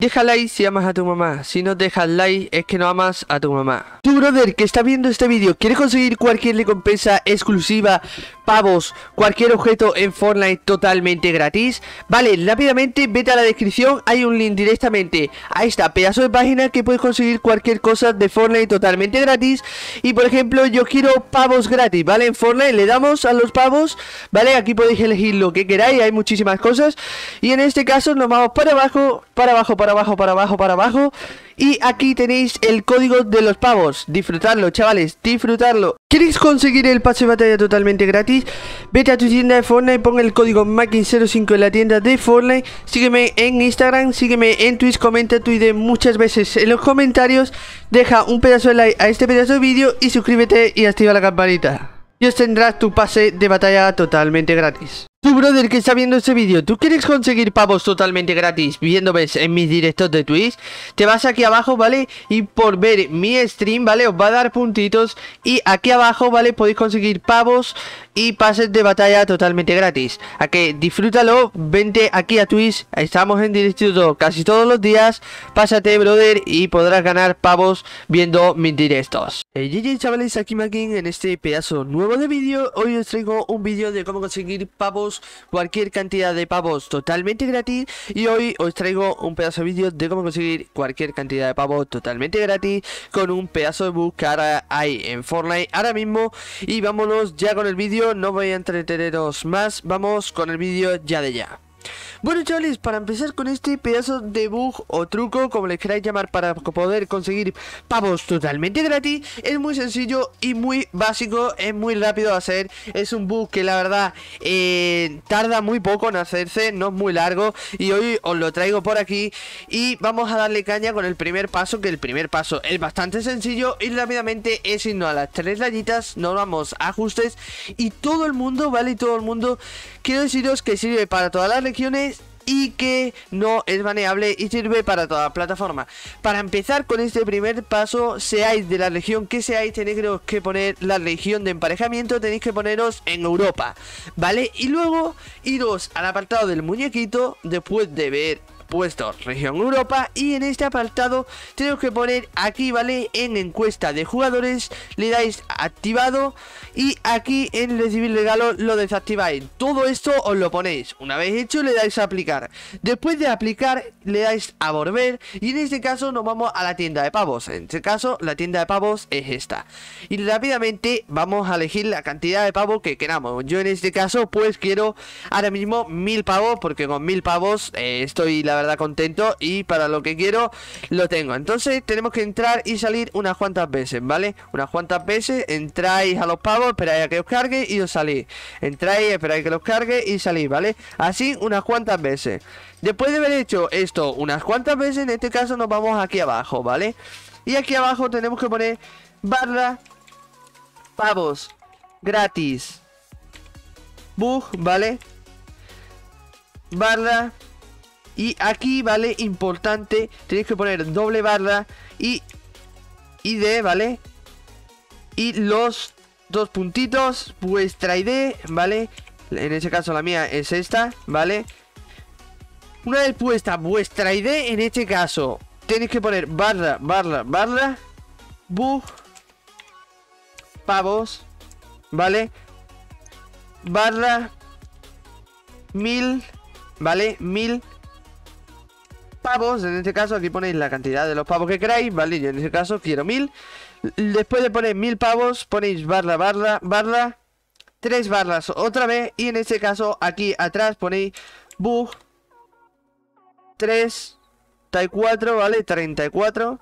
Deja like si amas a tu mamá. Si no dejas like es que no amas a tu mamá. Tu brother que está viendo este vídeo quiere conseguir cualquier recompensa exclusiva, pavos, cualquier objeto en Fortnite totalmente gratis. Vale, rápidamente vete a la descripción. Hay un link directamente a esta pedazo de página que puedes conseguir cualquier cosa de Fortnite totalmente gratis. Y por ejemplo yo quiero pavos gratis, ¿vale? En Fortnite le damos a los pavos, ¿vale? Aquí podéis elegir lo que queráis, hay muchísimas cosas. Y en este caso nos vamos para abajo, para abajo, para abajo, para abajo, para abajo. Y aquí tenéis el código de los pavos. Disfrutarlo, chavales, disfrutarlo. ¿Queréis conseguir el pase de batalla totalmente gratis? Vete a tu tienda de Fortnite, pon el código Makin05 en la tienda de Fortnite. Sígueme en Instagram, sígueme en Twitch, comenta tu idea muchas veces en los comentarios. Deja un pedazo de like a este pedazo de vídeo y suscríbete y activa la campanita. Y tendrás tu pase de batalla totalmente gratis. Tu brother que está viendo este vídeo, ¿tú quieres conseguir pavos totalmente gratis viéndome en mis directos de Twitch? Te vas aquí abajo, ¿vale? Y por ver mi stream, ¿vale? Os va a dar puntitos. Y aquí abajo, ¿vale? Podéis conseguir pavos y pases de batalla totalmente gratis. A que disfrútalo, vente aquí a Twitch. Estamos en directo casi todos los días. Pásate, brother, y podrás ganar pavos viendo mis directos. GG, chavales, aquí Makin en este pedazo nuevo de vídeo. Hoy os traigo un vídeo de cómo conseguir pavos, cualquier cantidad de pavos totalmente gratis. Y hoy os traigo un pedazo de vídeo de cómo conseguir cualquier cantidad de pavos totalmente gratis con un pedazo de bug que ahora hay en Fortnite ahora mismo. Y vámonos ya con el vídeo, no voy a entreteneros más, vamos con el vídeo ya de ya. Bueno, chavales, para empezar con este pedazo de bug o truco, como les queráis llamar, para poder conseguir pavos totalmente gratis, es muy sencillo y muy básico, es muy rápido de hacer. Es un bug que la verdad tarda muy poco en hacerse, no es muy largo, y hoy os lo traigo por aquí. Y vamos a darle caña con el primer paso, que el primer paso es bastante sencillo y rápidamente es irnos a las tres rayitas, nos vamos a ajustes y todo el mundo, ¿vale? Todo el mundo, quiero deciros que sirve para todas las regiones y que no es baneable y sirve para toda plataforma. Para empezar con este primer paso, seáis de la región que seáis, tenéis que poner la región de emparejamiento, tenéis que poneros en Europa, ¿vale? Y luego iros al apartado del muñequito después de ver puesto región Europa, y en este apartado tenemos que poner aquí, ¿vale? En encuesta de jugadores le dais activado y aquí en recibir regalo lo desactiváis. Todo esto os lo ponéis, una vez hecho le dais a aplicar, después de aplicar le dais a volver y en este caso nos vamos a la tienda de pavos. En este caso la tienda de pavos es esta y rápidamente vamos a elegir la cantidad de pavos que queramos. Yo en este caso pues quiero ahora mismo 1000 pavos, porque con 1000 pavos estoy la verdad contento y para lo que quiero lo tengo. Entonces tenemos que entrar y salir unas cuantas veces, ¿vale? Unas cuantas veces entráis a los pavos, esperáis a que os cargue y os salís, entráis, esperáis que los cargue y salís, ¿vale? Así unas cuantas veces. Después de haber hecho esto unas cuantas veces, en este caso nos vamos aquí abajo, ¿vale? Y aquí abajo tenemos que poner barra pavos gratis bug, ¿vale? Barra. Y aquí, ¿vale? Importante, tenéis que poner doble barra y ID, ¿vale? Y los dos puntitos, vuestra ID, ¿vale? En este caso la mía es esta, ¿vale? Una vez puesta vuestra ID, en este caso tenéis que poner barra, bug, pavos, ¿vale? Barra 1000, ¿vale? 1000 pavos. En este caso aquí ponéis la cantidad de los pavos que queráis, ¿vale? Yo en este caso quiero 1000. Después de poner 1000 pavos ponéis barra, 3 barras otra vez. Y en este caso aquí atrás ponéis bug 34, ¿vale? 34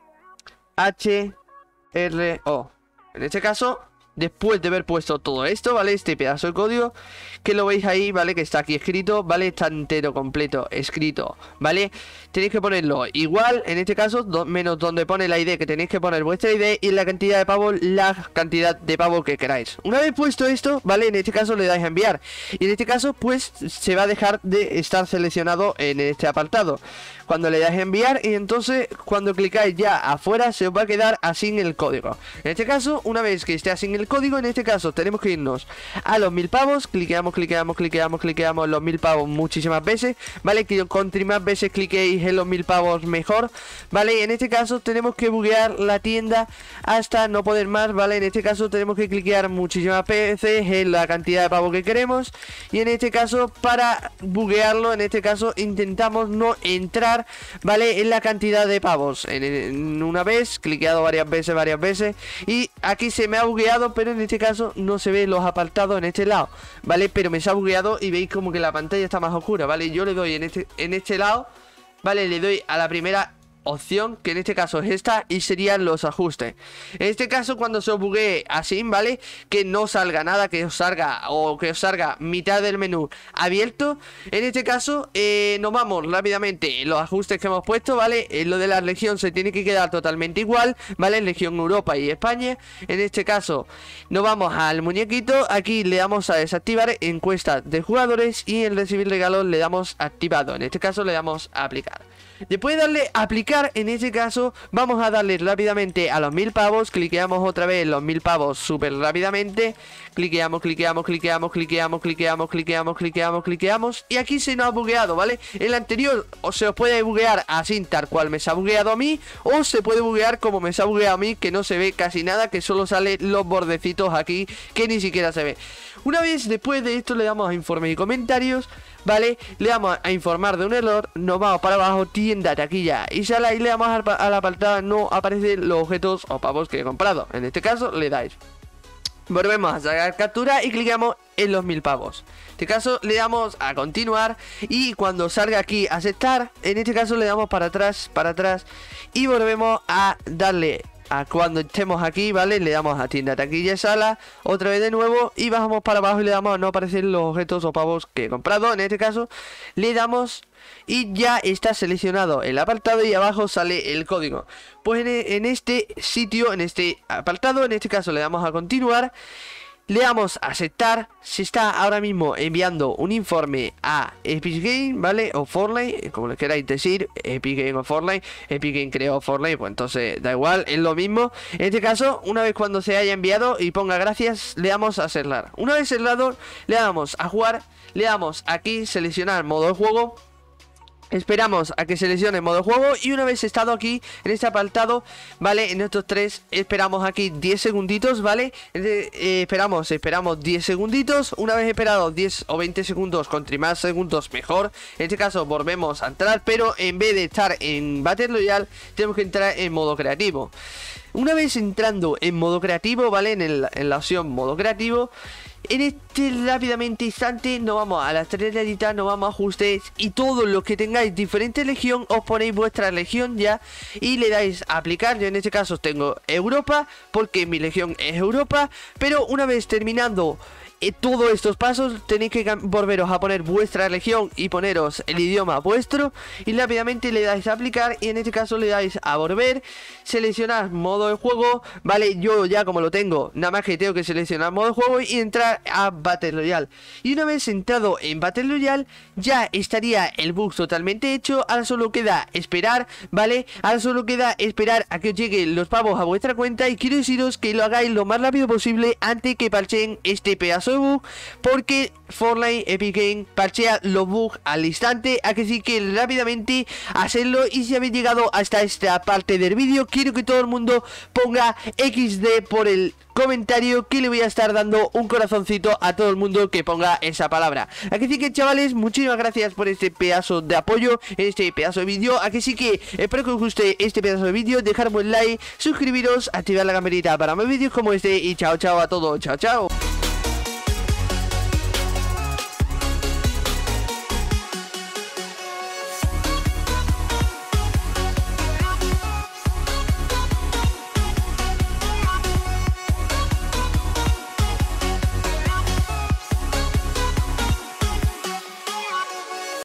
HRO. En este caso, después de haber puesto todo esto, ¿vale? Este pedazo de código que lo veis ahí, ¿vale? Que está aquí escrito, ¿vale? Está entero, completo, escrito, ¿vale? Tenéis que ponerlo igual, en este caso, menos donde pone la ID, que tenéis que poner vuestra ID y la cantidad de pavos, la cantidad de pavos que queráis. Una vez puesto esto, ¿vale? En este caso le dais a enviar. Y en este caso, pues, se va a dejar de estar seleccionado en este apartado. Cuando le dais a enviar y entonces, cuando clicáis ya afuera, se os va a quedar así en el código. En este caso, una vez que esté así en el el código. En este caso tenemos que irnos a los 1000 pavos, cliqueamos los 1000 pavos muchísimas veces, vale, que contra más veces cliquéis en los 1000 pavos mejor, vale. En este caso tenemos que buguear la tienda hasta no poder más, vale. En este caso tenemos que cliquear muchísimas veces en la cantidad de pavos que queremos, y en este caso para buguearlo, en este caso intentamos no entrar, vale, en la cantidad de pavos. En una vez, cliqueado varias veces, y aquí se me ha bugueado, pero en este caso no se ve los apartados en este lado, vale, pero me se ha bugueado y veis como que la pantalla está más oscura, vale. Yo le doy en este lado, vale, le doy a la primera opción, que en este caso es esta, y serían los ajustes. En este caso, cuando se os buguee así, vale, que no salga nada, que os salga o que os salga mitad del menú abierto, en este caso nos vamos rápidamente en los ajustes que hemos puesto, vale. Lo de la región se tiene que quedar totalmente igual, vale, región Europa y España. En este caso nos vamos al muñequito, aquí le damos a desactivar encuesta de jugadores, y en recibir regalos le damos activado. En este caso le damos a aplicar. Después de darle a aplicar, en este caso vamos a darle rápidamente a los 1000 pavos, cliqueamos otra vez en los 1000 pavos súper rápidamente, cliqueamos, y aquí se nos ha bugueado, ¿vale? El anterior se os puede buguear así, tal cual me se ha bugueado a mí, o se puede buguear como me se ha bugueado a mí, que no se ve casi nada, que solo sale los bordecitos aquí, que ni siquiera se ve. Una vez después de esto le damos a informes y comentarios, vale, le damos a informar de un error, nos vamos para abajo, tienda, taquilla y sala, y le damos a la apartada no aparecen los objetos o pavos que he comprado. En este caso le dais, volvemos a sacar captura y clicamos en los 1000 pavos. En este caso le damos a continuar, y cuando salga aquí aceptar, en este caso le damos para atrás y volvemos a darle a cuando estemos aquí, vale, le damos a tienda, taquilla y sala otra vez de nuevo, y bajamos para abajo y le damos a no aparecer los objetos o pavos que he comprado. En este caso le damos y ya está seleccionado el apartado, y abajo sale el código. Pues en este sitio, en este apartado, en este caso le damos a continuar, le damos a aceptar. Se está ahora mismo enviando un informe a Epic Game, ¿vale? O Fortnite, como le queráis decir, Epic Game o Fortnite. Epic Game creó Fortnite, pues entonces da igual, es lo mismo. En este caso, una vez cuando se haya enviado y ponga gracias, le damos a cerrar. Una vez cerrado, le damos a jugar, le damos aquí seleccionar modo de juego. Esperamos a que seleccione modo juego, y una vez estado aquí en este apartado, vale, en estos tres, esperamos aquí 10 segunditos, vale. Esperamos 10 segunditos. Una vez esperado 10 o 20 segundos, contra más segundos mejor. En este caso volvemos a entrar, pero en vez de estar en Battle Royale tenemos que entrar en modo creativo. Una vez entrando en modo creativo, vale, en la opción modo creativo, en este rápidamente instante nos vamos a las tres rayitas, nos vamos a ajustes, y todos los que tengáis diferente legión os ponéis vuestra legión ya y le dais a aplicar. Yo en este caso tengo Europa porque mi legión es Europa, pero una vez terminando todos estos pasos tenéis que volveros a poner vuestra región y poneros el idioma vuestro, y rápidamente le dais a aplicar, y en este caso le dais a volver, seleccionar modo de juego, vale. Yo ya como lo tengo, nada más que tengo que seleccionar modo de juego y entrar a Battle Royale, y una vez entrado en Battle Royale ya estaría el bug totalmente hecho. Ahora solo queda esperar, vale, ahora solo queda esperar a que os lleguen los pavos a vuestra cuenta, y quiero deciros que lo hagáis lo más rápido posible antes que parcheen este pedazo de bug, porque Fortnite Epic Game parchea los bugs al instante. A que sí que rápidamente hacerlo. Y si habéis llegado hasta esta parte del vídeo, quiero que todo el mundo ponga XD por el comentario, que le voy a estar dando un corazoncito a todo el mundo que ponga esa palabra. Aquí sí que, chavales, muchísimas gracias por este pedazo de apoyo en este pedazo de vídeo. Aquí sí que espero que os guste este pedazo de vídeo, dejar un buen like, suscribiros, activar la campanita para más vídeos como este, y chao chao a todos, chao chao.